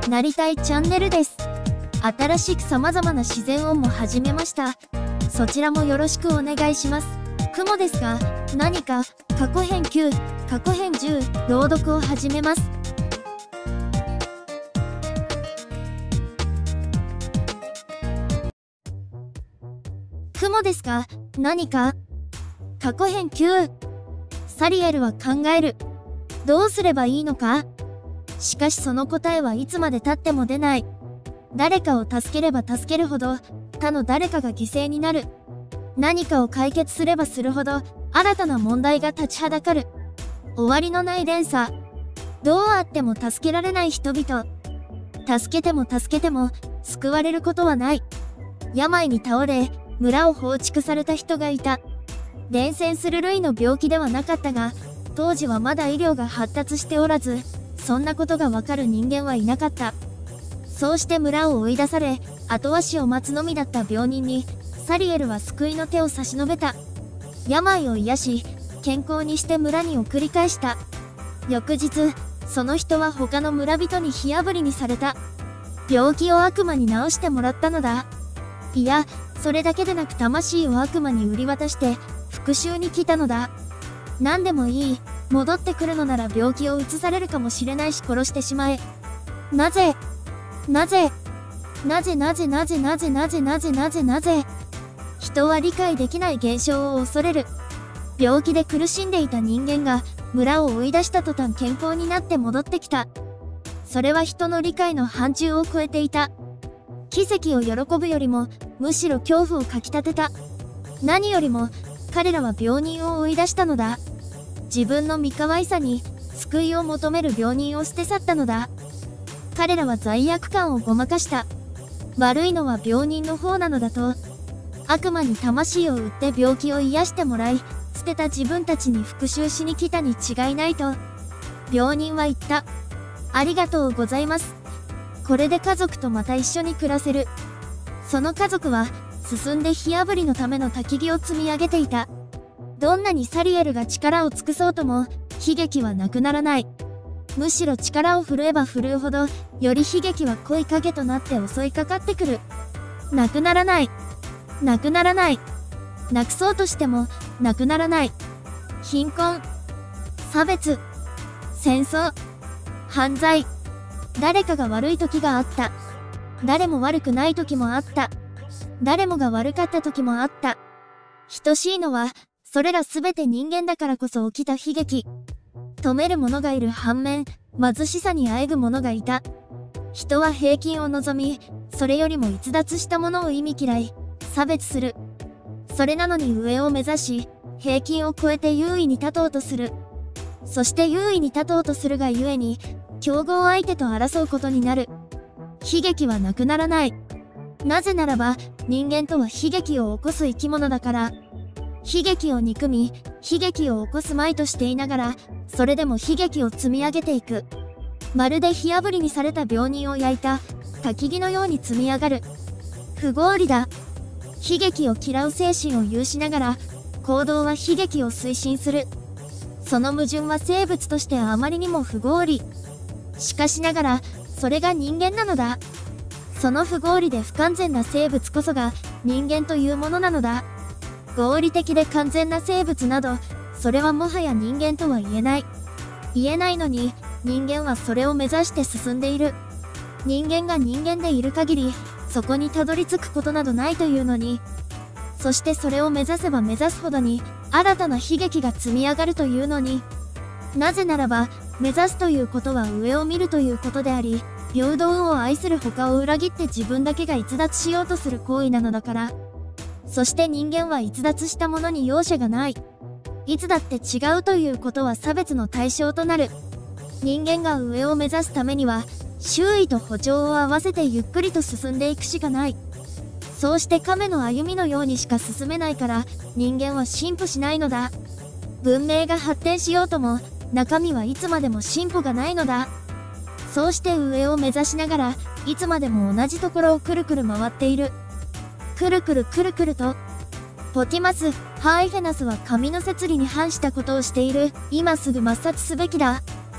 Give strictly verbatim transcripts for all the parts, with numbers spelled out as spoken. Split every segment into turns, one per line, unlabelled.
なりたいチャンネルです。新しく様々な自然音も始めました。そちらもよろしくお願いします。雲ですが、何か過去編きゅう、過去編じゅう、朗読を始めます。雲ですが、何か過去編きゅう。サリエルは考える。どうすればいいのか？しかしその答えはいつまで経っても出ない。誰かを助ければ助けるほど、他の誰かが犠牲になる。何かを解決すればするほど、新たな問題が立ちはだかる。終わりのない連鎖。どうあっても助けられない人々。助けても助けても、救われることはない。病に倒れ、村を放逐された人がいた。伝染する類の病気ではなかったが、当時はまだ医療が発達しておらず、そんなことがわかる人間はいなかった。そうして村を追い出され、後足を待つのみだった病人に、サリエルは救いの手を差し伸べた。病を癒し、健康にして村に送り返した。翌日、その人は他の村人に火あぶりにされた。病気を悪魔に治してもらったのだ。いや、それだけでなく魂を悪魔に売り渡して、復讐に来たのだ。何でもいい。戻ってくるのなら病気を移されるかもしれないし殺してしまえ。なぜなぜなぜなぜなぜなぜなぜなぜなぜなぜ人は理解できない現象を恐れる。病気で苦しんでいた人間が村を追い出した途端健康になって戻ってきた。それは人の理解の範疇を超えていた。奇跡を喜ぶよりもむしろ恐怖をかきたてた。何よりも彼らは病人を追い出したのだ。自分の身可愛さに救いを求める病人を捨て去ったのだ。彼らは罪悪感をごまかした。悪いのは病人の方なのだと。悪魔に魂を売って病気を癒してもらい、捨てた自分たちに復讐しに来たに違いないと。病人は言った。ありがとうございます。これで家族とまた一緒に暮らせる。その家族は進んで火あぶりのための焚き木を積み上げていた。どんなにサリエルが力を尽くそうとも、悲劇はなくならない。むしろ力を振るえば振るうほど、より悲劇は濃い影となって襲いかかってくる。なくならない。なくならない。なくそうとしても、なくならない。貧困。差別。戦争。犯罪。誰かが悪い時があった。誰も悪くない時もあった。誰もが悪かった時もあった。等しいのは、それらすべて人間だからこそ起きた悲劇。止める者がいる反面、貧しさにあえぐ者がいた。人は平均を望み、それよりも逸脱したものを忌み嫌い、差別する。それなのに上を目指し、平均を超えて優位に立とうとする。そして優位に立とうとするがゆえに、競合相手と争うことになる。悲劇はなくならない。なぜならば、人間とは悲劇を起こす生き物だから。悲劇を憎み、悲劇を起こすまいとしていながら、それでも悲劇を積み上げていく。まるで火あぶりにされた病人を焼いた、焚き木のように積み上がる。不合理だ。悲劇を嫌う精神を有しながら、行動は悲劇を推進する。その矛盾は生物としてあまりにも不合理。しかしながら、それが人間なのだ。その不合理で不完全な生物こそが人間というものなのだ。合理的で完全な生物など、それはもはや人間とは言えない。言えないのに、人間はそれを目指して進んでいる。人間が人間でいる限り、そこにたどり着くことなどないというのに、そしてそれを目指せば目指すほどに、新たな悲劇が積み上がるというのに、なぜならば、目指すということは上を見るということであり、平等を愛する他を裏切って自分だけが逸脱しようとする行為なのだから。そして人間は逸脱したものに容赦がない。いつだって違うということは差別の対象となる。人間が上を目指すためには、周囲と歩調を合わせてゆっくりと進んでいくしかない。そうして亀の歩みのようにしか進めないから、人間は進歩しないのだ。文明が発展しようとも、中身はいつまでも進歩がないのだ。そうして上を目指しながら、いつまでも同じところをくるくる回っている。くるくるくるくると。ポティマス・ハーイフェナスは神の摂理に反したことをしている。今すぐ抹殺すべきだ。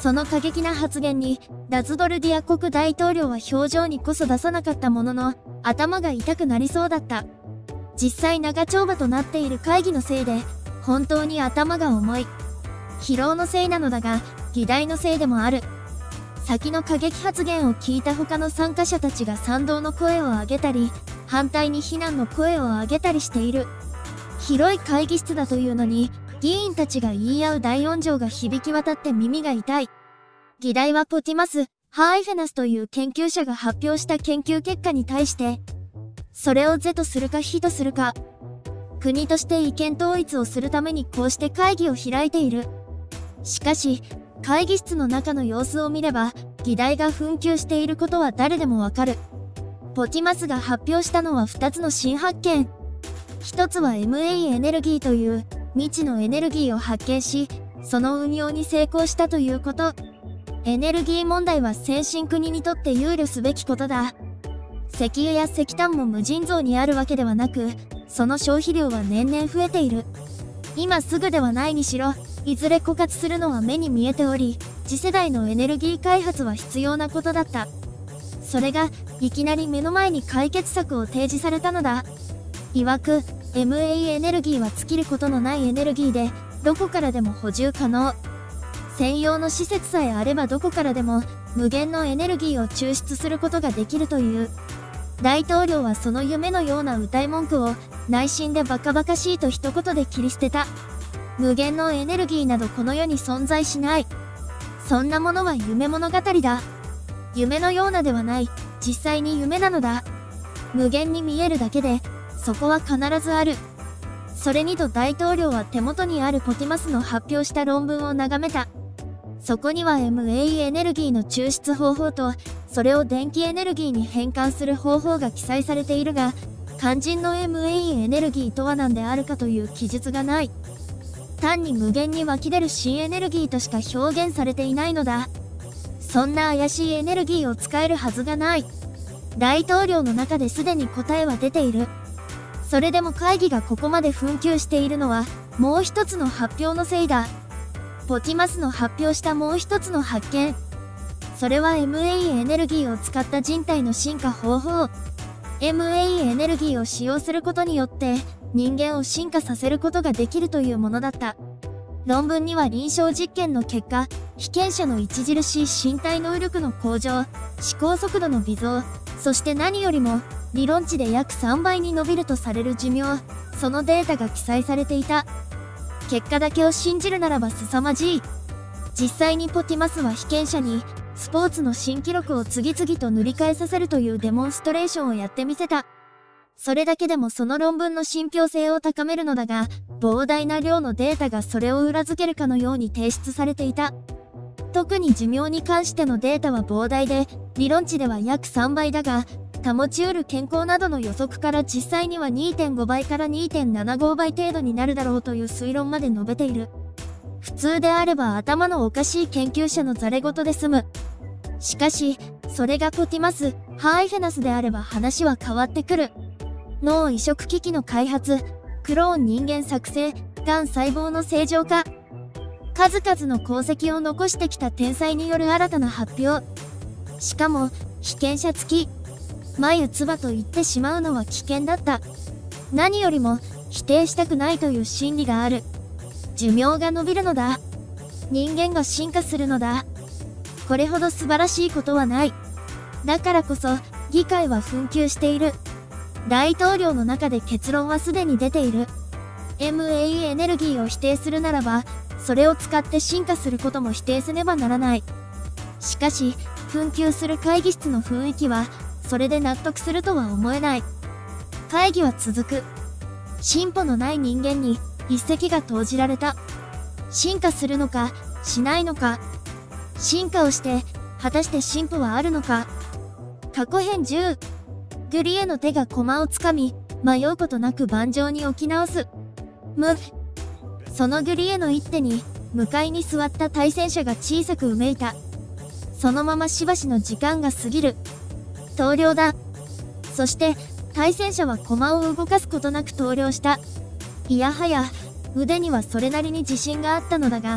その過激な発言に、ラズドルディア国大統領は表情にこそ出さなかったものの、頭が痛くなりそうだった。実際長丁場となっている会議のせいで、本当に頭が重い。疲労のせいなのだが、議題のせいでもある。先の過激発言を聞いた他の参加者たちが賛同の声を上げたり、反対に非難の声を上げたりしている。広い会議室だというのに、議員たちが言い合う大音情が響き渡って耳が痛い。議題はポティマス・ハーイフェナスという研究者が発表した研究結果に対して、それを是とするか非とするか、国として意見統一をするためにこうして会議を開いている。しかし、会議室の中の様子を見れば、議題が紛糾していることは誰でもわかる。ポティマスが発表したのはふたつの新発見。ひとつは エムエー エネルギーという未知のエネルギーを発見し、その運用に成功したということ。エネルギー問題は先進国にとって憂慮すべきことだ。石油や石炭も無尽蔵にあるわけではなく、その消費量は年々増えている。今すぐではないにしろ、いずれ枯渇するのは目に見えており、次世代のエネルギー開発は必要なことだった。それが、いきなり目の前に解決策を提示されたのだ。曰く、エムエー エネルギーは尽きることのないエネルギーで、どこからでも補充可能。専用の施設さえあればどこからでも、無限のエネルギーを抽出することができるという。大統領はその夢のような謳い文句を、内心でバカバカしいと一言で切り捨てた。無限のエネルギーなどこの世に存在しない。そんなものは夢物語だ。夢のようなではない、実際に夢なのだ。無限に見えるだけで、そこは必ずある。それにと大統領は手元にあるポティマスの発表した論文を眺めた。そこには エムエー エネルギーの抽出方法と、それを電気エネルギーに変換する方法が記載されているが、肝心の エムエー エネルギーとは何であるかという記述がない。単に無限に湧き出る新エネルギーとしか表現されていないのだ。そんな怪しいエネルギーを使えるはずがない。大統領の中ですでに答えは出ている。それでも会議がここまで紛糾しているのは、もう一つの発表のせいだ。ポティマスの発表したもう一つの発見。それは エムエー エネルギーを使った人体の進化方法。エムエー エネルギーを使用することによって、人間を進化させることができるというものだった。論文には臨床実験の結果、被験者の著しい身体能力の向上、思考速度の微増、そして何よりも、理論値で約さんばいに伸びるとされる寿命、そのデータが記載されていた。結果だけを信じるならば凄まじい。実際にポティマスは被験者に、スポーツの新記録を次々と塗り替えさせるというデモンストレーションをやってみせた。それだけでもその論文の信憑性を高めるのだが、膨大な量のデータがそれを裏付けるかのように提出されていた。特に寿命に関してのデータは膨大で、理論値では約さんばいだが、保ちうる健康などの予測から実際には にてんごばいから にてんななごばい程度になるだろうという推論まで述べている。普通であれば頭のおかしい研究者のざれ言で済む。しかし、それがポティマス・ハーイフェナスであれば話は変わってくる。脳移植機器の開発、クローン人間作成、がん細胞の正常化。数々の功績を残してきた天才による新たな発表。しかも、被験者付き。眉唾と言ってしまうのは危険だった。何よりも、否定したくないという心理がある。寿命が伸びるのだ。人間が進化するのだ。これほど素晴らしいことはない。だからこそ、議会は紛糾している。大統領の中で結論はすでに出ている。エムエー エネルギーを否定するならば、それを使って進化することも否定せねばならない。しかし、紛糾する会議室の雰囲気は、それで納得するとは思えない。会議は続く。進歩のない人間に一石が投じられた。進化するのか、しないのか。進化をして、果たして進歩はあるのか。過去編じゅう。グリエの手が駒をつかみ、迷うことなく盤上に置き直す。む。そのグリエの一手に、向かいに座った対戦者が小さくうめいた。そのまましばしの時間が過ぎる。投了だ。そして、対戦者は駒を動かすことなく投了した。いやはや、腕にはそれなりに自信があったのだが、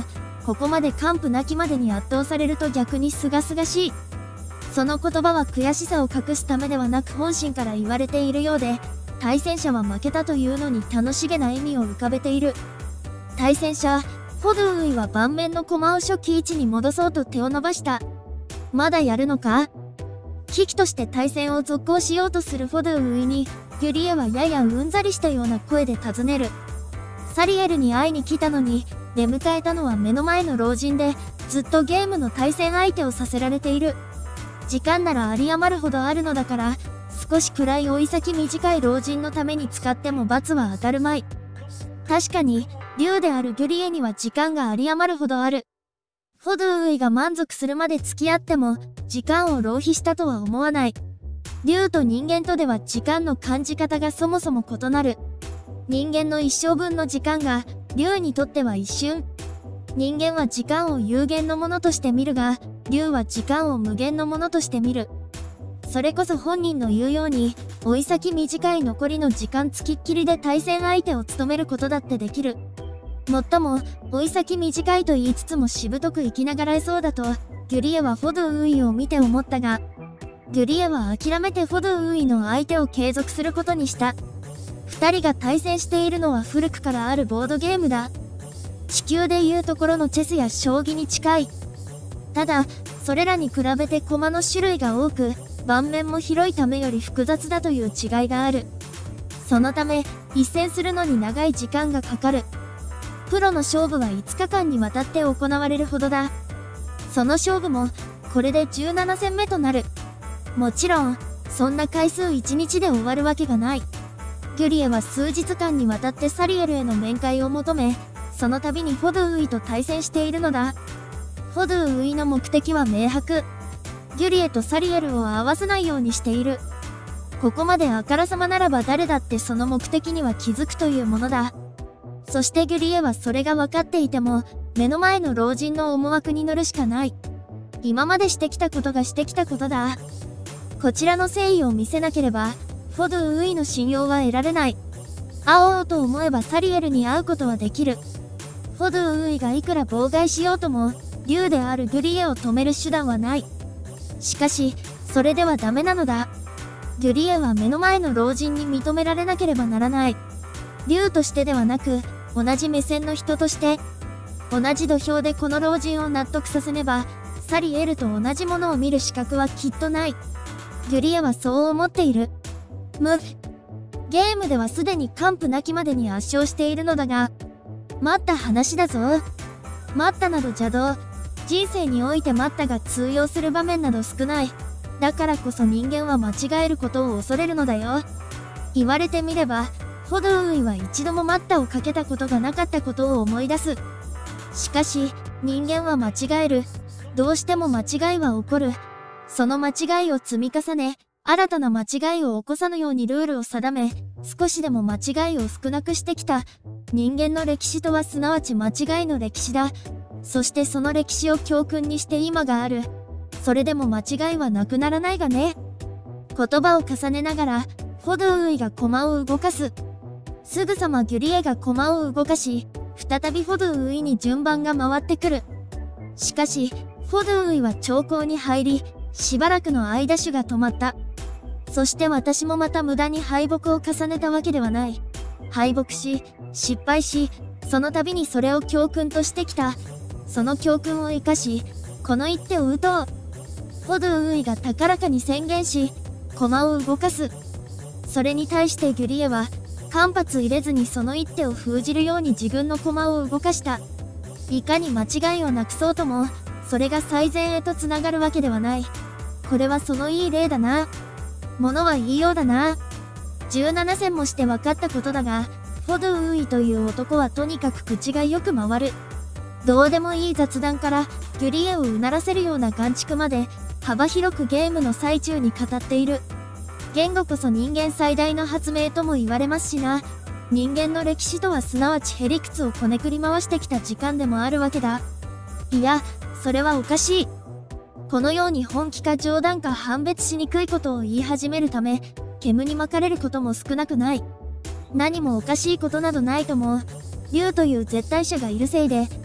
ここまで完膚なきまでに圧倒されると逆に清々しい。その言葉は悔しさを隠すためではなく本心から言われているようで、対戦者は負けたというのに楽しげな笑みを浮かべている。対戦者、フォドゥーイは盤面の駒を初期位置に戻そうと手を伸ばした。まだやるのか？危機として対戦を続行しようとするフォドゥーイに、ギュリエはややうんざりしたような声で尋ねる。サリエルに会いに来たのに、出迎えたのは目の前の老人で、ずっとゲームの対戦相手をさせられている。時間なら有り余るほどあるのだから、少し暗い追い先短い老人のために使っても罰は当たるまい。確かに、竜であるギュリエには時間が有り余るほどある。フォドゥーイが満足するまで付き合っても、時間を浪費したとは思わない。竜と人間とでは時間の感じ方がそもそも異なる。人間の一生分の時間が、竜にとっては一瞬。人間は時間を有限のものとして見るが、竜は時間を無限のものとして見る。それこそ本人の言うように、追い先短い残りの時間つきっきりで対戦相手を務めることだってできる。もっとも、追い先短いと言いつつもしぶとく生きながらえそうだと、ギュリエはフォドゥーイを見て思ったが、ギュリエは諦めてフォドゥーイの相手を継続することにした。二人が対戦しているのは古くからあるボードゲームだ。地球でいうところのチェスや将棋に近い。ただ、それらに比べて駒の種類が多く、盤面も広いためより複雑だという違いがある。そのため、一戦するのに長い時間がかかる。プロの勝負はいつかかんにわたって行われるほどだ。その勝負も、これでじゅうななせんめとなる。もちろん、そんな回数いちにちで終わるわけがない。ギュリエは数日間にわたってサリエルへの面会を求め、その度にフォドゥーイと対戦しているのだ。フォドゥーイの目的は明白。ギュリエとサリエルを合わせないようにしている。ここまであからさまならば誰だってその目的には気づくというものだ。そしてギュリエはそれが分かっていても、目の前の老人の思惑に乗るしかない。今までしてきたことがしてきたことだ。こちらの誠意を見せなければ、フォドゥーイの信用は得られない。会おうと思えばサリエルに会うことはできる。フォドゥーイがいくら妨害しようとも、竜であるギュリエを止める手段はない。しかし、それではダメなのだ。ギュリエは目の前の老人に認められなければならない。竜としてではなく、同じ目線の人として、同じ土俵でこの老人を納得させねば、サリエルと同じものを見る資格はきっとない。ギュリエはそう思っている。む、ゲームではすでに完膚なきまでに圧勝しているのだが、待った話だぞ。待ったなど邪道。人生において待ったが通用する場面など少ない。だからこそ人間は間違えることを恐れるのだよ。言われてみれば、フォドゥーイは一度も待ったをかけたことがなかったことを思い出す。しかし、人間は間違える。どうしても間違いは起こる。その間違いを積み重ね、新たな間違いを起こさぬようにルールを定め、少しでも間違いを少なくしてきた。人間の歴史とはすなわち間違いの歴史だ。そしてその歴史を教訓にして今がある。それでも間違いはなくならないがね。言葉を重ねながら、フォドゥーイが駒を動かす。すぐさまギュリエが駒を動かし、再びフォドゥーイに順番が回ってくる。しかし、フォドゥーイは長考に入り、しばらくの間手が止まった。そして私もまた無駄に敗北を重ねたわけではない。敗北し、失敗し、その度にそれを教訓としてきた。その教訓を生かし、この一手を打とう。フォドゥーイが高らかに宣言し、駒を動かす。それに対してギュリエは、間髪入れずにその一手を封じるように自分の駒を動かした。いかに間違いをなくそうとも、それが最善へとつながるわけではない。これはそのいい例だな。ものは言いようだな。じゅうななせんもして分かったことだが、フォドゥーイという男はとにかく口がよく回る。どうでもいい雑談から、ギュリエをうならせるような眼蓄まで、幅広くゲームの最中に語っている。言語こそ人間最大の発明とも言われますしな。人間の歴史とはすなわちへりくつをこねくり回してきた時間でもあるわけだ。いや、それはおかしい。このように本気か冗談か判別しにくいことを言い始めるため、煙に巻かれることも少なくない。何もおかしいことなどないとも、竜という絶対者がいるせいで、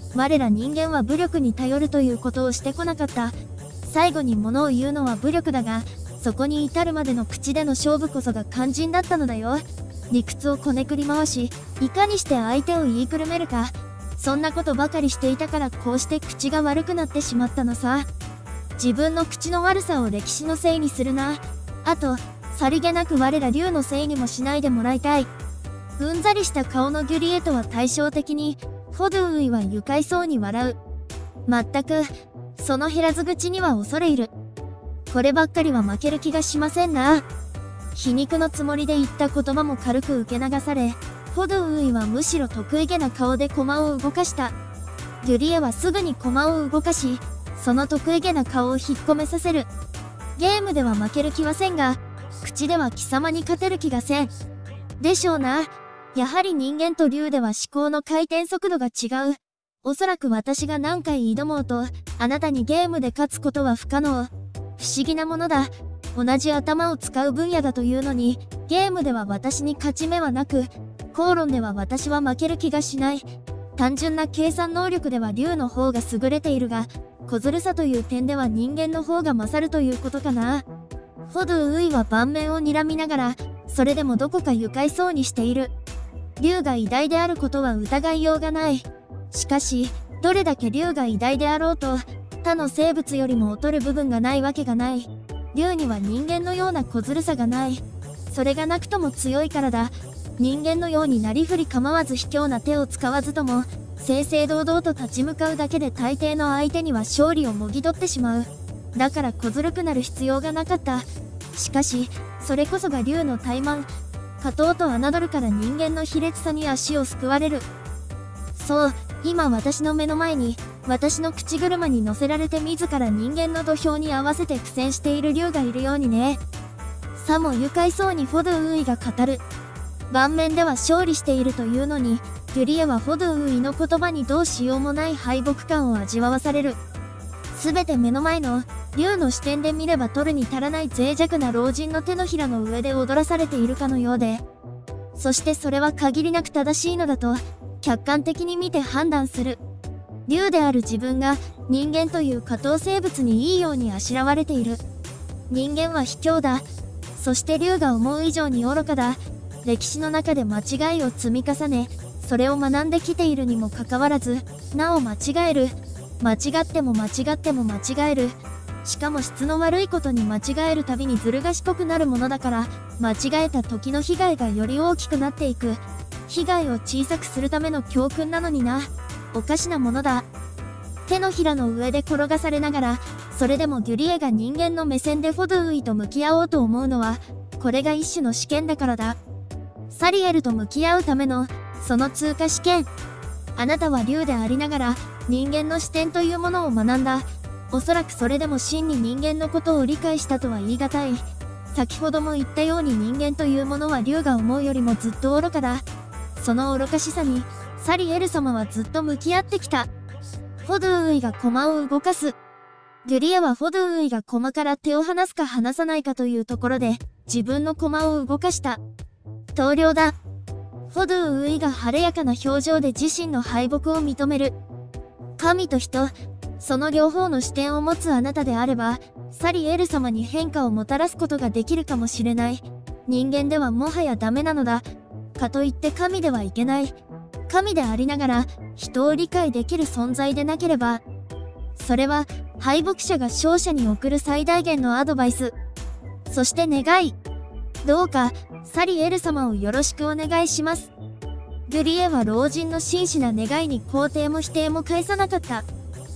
我ら人間は武力に頼るということをしてこなかった。最後に物を言うのは武力だが、そこに至るまでの口での勝負こそが肝心だったのだよ。理屈をこねくり回し、いかにして相手を言いくるめるか。そんなことばかりしていたからこうして口が悪くなってしまったのさ。自分の口の悪さを歴史のせいにするな。あと、さりげなく我ら竜のせいにもしないでもらいたい。うんざりした顔のギュリエとは対照的に、フォドゥーイは愉快そうに笑う。まったく、その減らず口には恐れ入る。こればっかりは負ける気がしませんな。皮肉のつもりで言った言葉も軽く受け流され、フォドゥーイはむしろ得意げな顔で駒を動かした。ギュリエはすぐに駒を動かし、その得意げな顔を引っ込めさせる。ゲームでは負ける気はせんが、口では貴様に勝てる気がせん。でしょうな。やはり人間と竜では思考の回転速度が違う。おそらく私が何回挑もうと、あなたにゲームで勝つことは不可能。不思議なものだ。同じ頭を使う分野だというのに、ゲームでは私に勝ち目はなく、口論では私は負ける気がしない。単純な計算能力では竜の方が優れているが、小ずるさという点では人間の方が勝るということかな。フォドゥーイは盤面を睨みながら、それでもどこか愉快そうにしている。竜が偉大であることは疑いようがない。しかし、どれだけ竜が偉大であろうと、他の生物よりも劣る部分がないわけがない。竜には人間のような小ずるさがない。それがなくとも強いからだ。人間のようになりふり構わず卑怯な手を使わずとも、正々堂々と立ち向かうだけで大抵の相手には勝利をもぎ取ってしまう。だから小ずるくなる必要がなかった。しかし、それこそが竜の怠慢。勝とうと侮るから人間の卑劣さに足をすくわれる。そう、今私の目の前に、私の口車に乗せられて自ら人間の土俵に合わせて苦戦している竜がいるようにね。さも愉快そうにフォドゥーイが語る。盤面では勝利しているというのに、ギュリエはフォドゥーイの言葉にどうしようもない敗北感を味わわされる。すべて目の前の、竜の視点で見れば取るに足らない脆弱な老人の手のひらの上で踊らされているかのようで。そしてそれは限りなく正しいのだと、客観的に見て判断する。竜である自分が人間という下等生物にいいようにあしらわれている。人間は卑怯だ。そして竜が思う以上に愚かだ。歴史の中で間違いを積み重ね、それを学んできているにもかかわらず、なお間違える。間違っても間違っても間違える。しかも質の悪いことに間違えるたびにずる賢くなるものだから、間違えた時の被害がより大きくなっていく。被害を小さくするための教訓なのにな。おかしなものだ。手のひらの上で転がされながら、それでもギュリエが人間の目線でフォドゥーイと向き合おうと思うのは、これが一種の試験だからだ。サリエルと向き合うための、その通過試験。あなたは竜でありながら、人間の視点というものを学んだ。おそらくそれでも真に人間のことを理解したとは言い難い。先ほども言ったように人間というものは竜が思うよりもずっと愚かだ。その愚かしさに、サリエル様はずっと向き合ってきた。フォドゥーイが駒を動かす。ギュリエはフォドゥーイが駒から手を離すか離さないかというところで、自分の駒を動かした。投了だ。フォドゥーイが晴れやかな表情で自身の敗北を認める。神と人、その両方の視点を持つあなたであれば、サリエル様に変化をもたらすことができるかもしれない。人間ではもはやダメなのだ。かといって神ではいけない。神でありながら、人を理解できる存在でなければ。それは、敗北者が勝者に送る最大限のアドバイス。そして願い。どうか、サリエル様をよろしくお願いします。ギュリエは老人の真摯な願いに肯定も否定も返さなかった。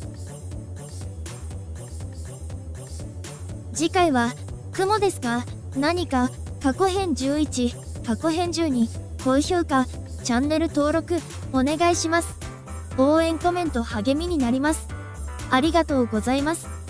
次回は、雲ですか？何か、過去編じゅういち、過去編じゅうに、高評価、チャンネル登録、お願いします。応援コメント励みになります。ありがとうございます。